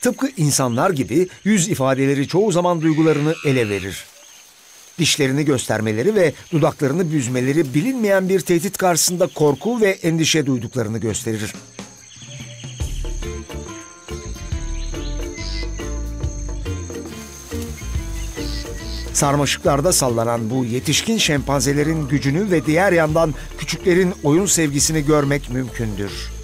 Tıpkı insanlar gibi yüz ifadeleri çoğu zaman duygularını ele verir. Dişlerini göstermeleri ve dudaklarını büzmeleri bilinmeyen bir tehdit karşısında korku ve endişe duyduklarını gösterir. Sarmaşıklarda sallanan bu yetişkin şempanzelerin gücünü ve diğer yandan küçüklerin oyun sevgisini görmek mümkündür.